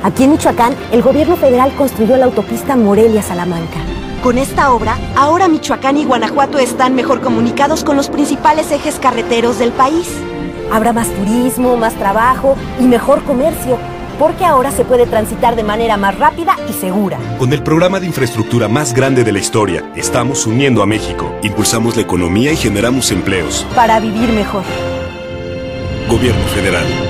Aquí en Michoacán, el gobierno federal construyó la autopista Morelia-Salamanca. Con esta obra, ahora Michoacán y Guanajuato están mejor comunicados con los principales ejes carreteros del país. Habrá más turismo, más trabajo y mejor comercio, porque ahora se puede transitar de manera más rápida y segura. Con el programa de infraestructura más grande de la historia, estamos uniendo a México. Impulsamos la economía y generamos empleos. Para vivir mejor. Gobierno Federal.